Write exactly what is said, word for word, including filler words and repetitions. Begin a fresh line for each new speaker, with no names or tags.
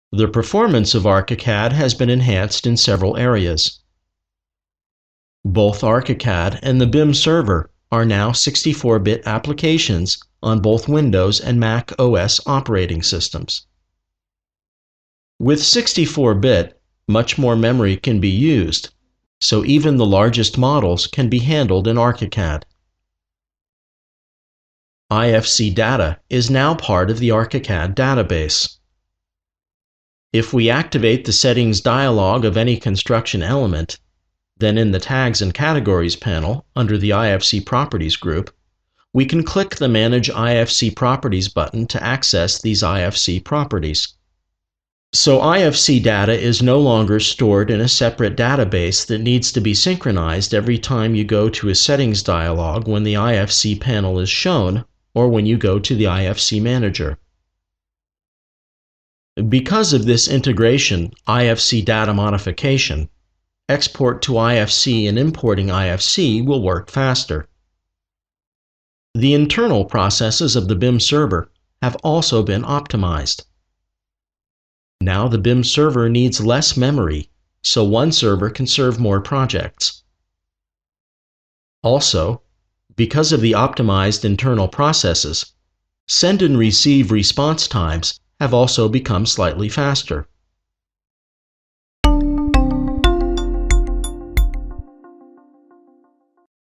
The performance of ArchiCAD has been enhanced in several areas. Both ArchiCAD and the B I M Server are now sixty-four bit applications on both Windows and Mac O S operating systems. With sixty-four bit, much more memory can be used, so even the largest models can be handled in ArchiCAD. I F C data is now part of the ArchiCAD database. If we activate the Settings dialog of any construction element, then in the Tags and Categories panel under the I F C Properties group, we can click the Manage I F C Properties button to access these I F C properties. So I F C data is no longer stored in a separate database that needs to be synchronized every time you go to a Settings dialog when the I F C panel is shown, or when you go to the I F C Manager. Because of this integration I F C data modification, export to I F C and importing I F C will work faster. The internal processes of the B I M Server have also been optimized. Now the B I M Server needs less memory, so one server can serve more projects. Also, because of the optimized internal processes, send and receive response times have also become slightly faster.